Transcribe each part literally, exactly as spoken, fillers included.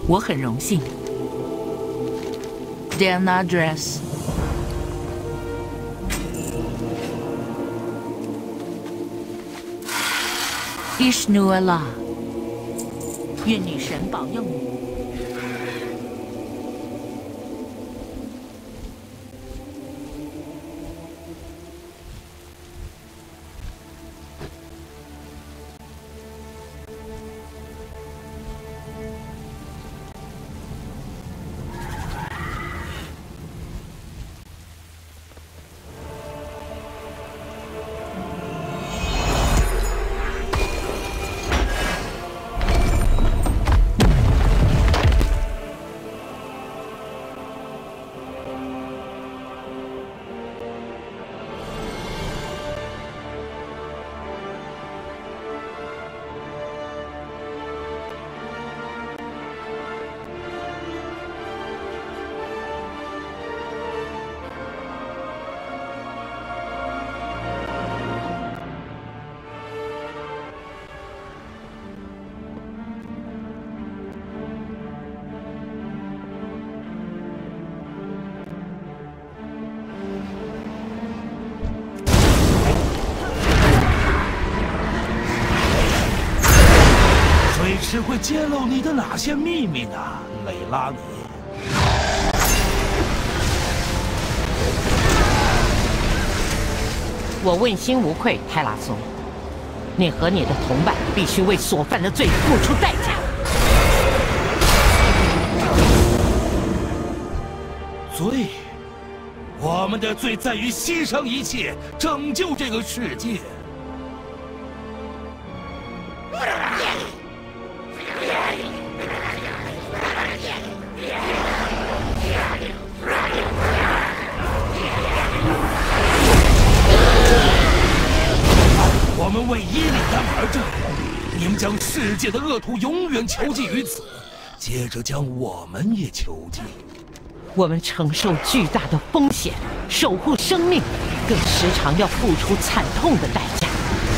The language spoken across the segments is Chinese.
我很荣幸。Diana Dress。 Ishnuala， 愿女神保佑你。 只会揭露你的哪些秘密呢，蕾拉尼？ 我问心无愧，泰拉松，你和你的同伴必须为所犯的罪付出代价。 罪？我们的罪在于牺牲一切，拯救这个世界。 我们为伊利丹而战，你们将世界的恶徒永远囚禁于此，接着将我们也囚禁。 我们承受巨大的风险，守护生命，更时常要付出惨痛的代价。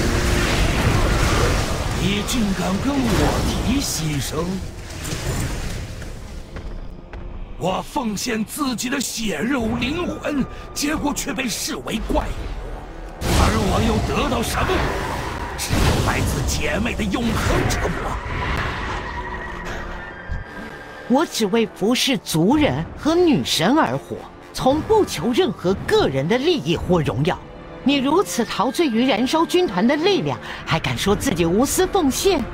你竟敢跟我提牺牲？我奉献自己的血肉灵魂，结果却被视为怪物。 而我又得到什么？只有来自姐妹的永恒折磨。 我只为服侍族人和女神而活，从不求任何个人的利益或荣耀。你如此陶醉于燃烧军团的力量，还敢说自己无私奉献？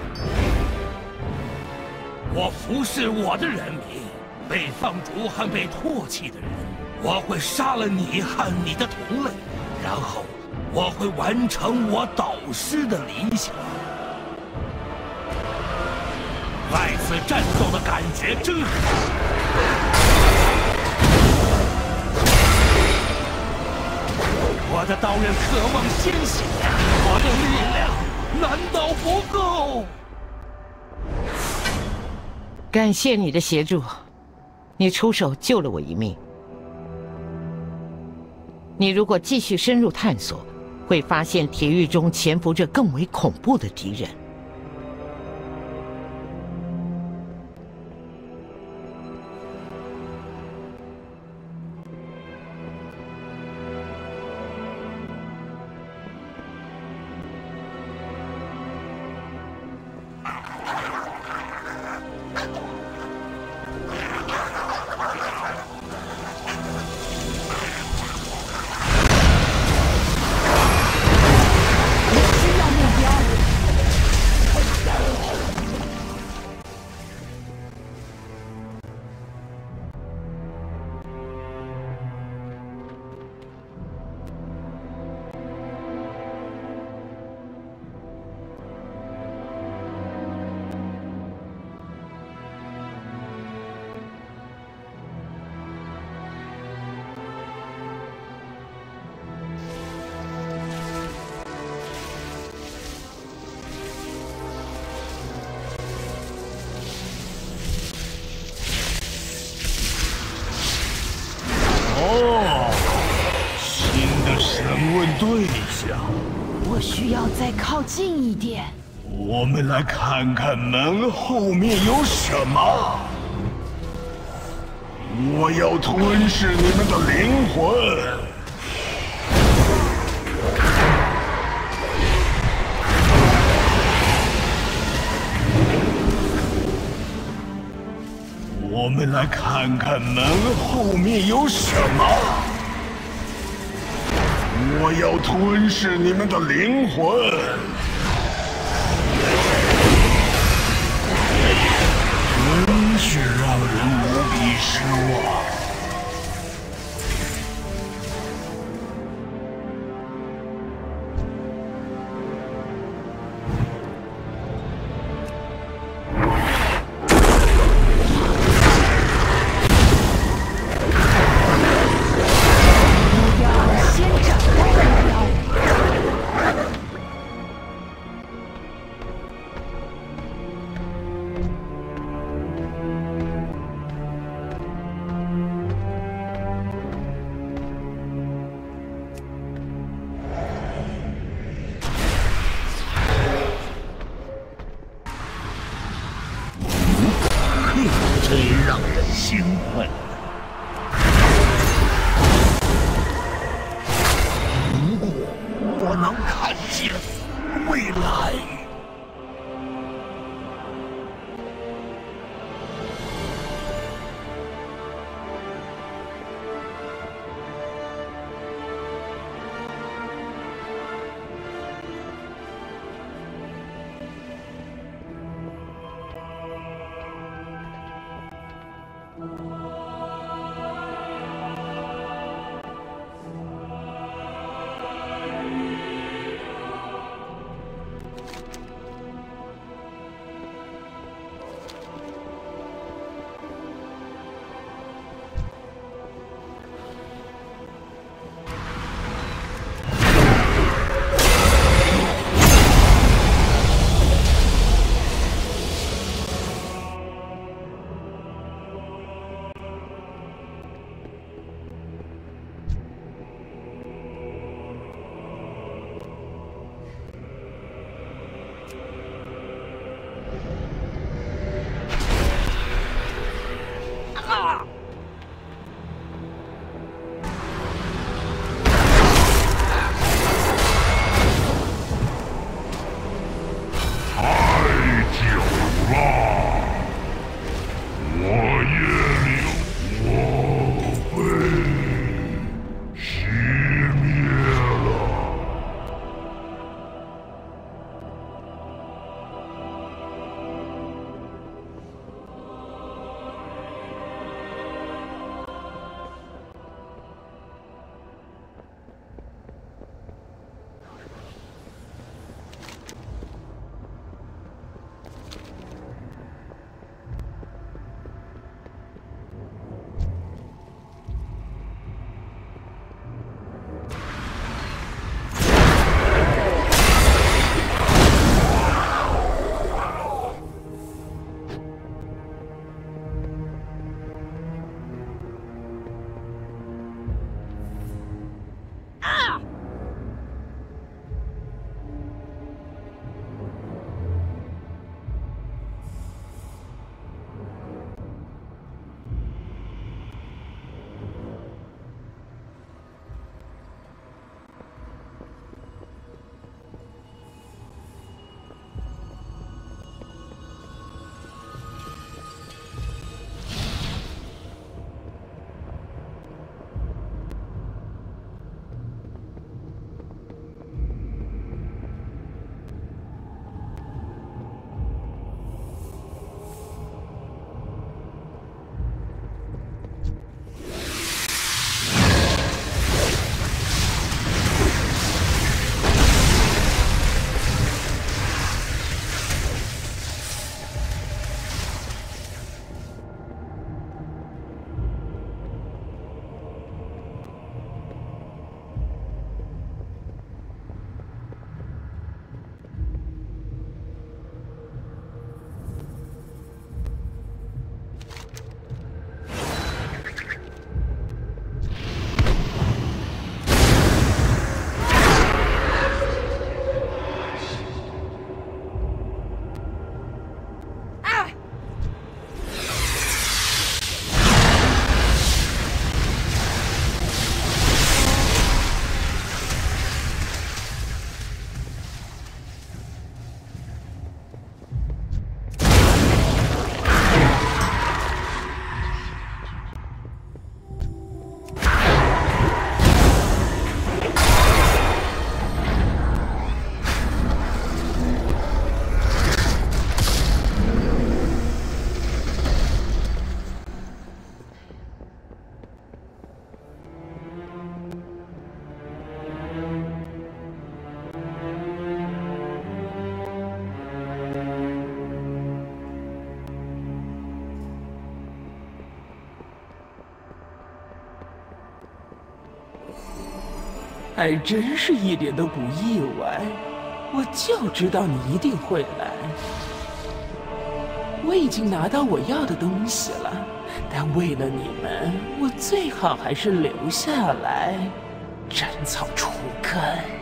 我服侍我的人民，被放逐和被唾弃的人，我会杀了你和你的同类，然后。 我会完成我导师的理想。再次战斗的感觉真好。我的刀刃渴望鲜血，我的力量难道不够？ 感谢你的协助，你出手救了我一命。你如果继续深入探索。 会发现铁狱中潜伏着更为恐怖的敌人。 审问对象， 我需要再靠近一点。 我们来看看门后面有什么。我要吞噬你们的灵魂。我们来看看门后面有什么。我要吞噬你们的灵魂。真是让人无比失望。真让人兴奋。如果我能看见未来。 还真是一点都不意外，我就知道你一定会来。我已经拿到我要的东西了，但为了你们，我最好还是留下来，斩草除根。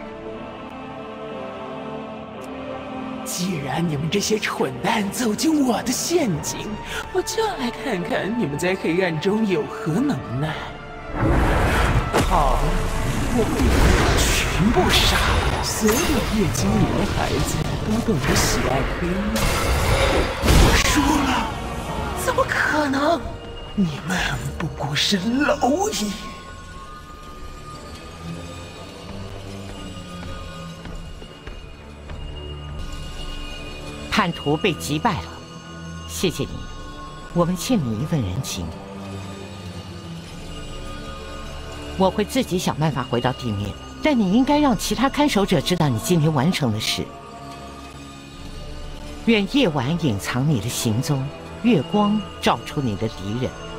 既然你们这些蠢蛋走进我的陷阱，我就来看看你们在黑暗中有何能耐。好，我会把你们全部杀了。所有夜精里的孩子都懂得喜爱黑暗。我输了，怎么可能？你们不过是蝼蚁。 叛徒被击败了，谢谢你，我们欠你一份人情。我会自己想办法回到地面，但你应该让其他看守者知道你今天完成的事。愿夜晚隐藏你的行踪，月光照出你的敌人。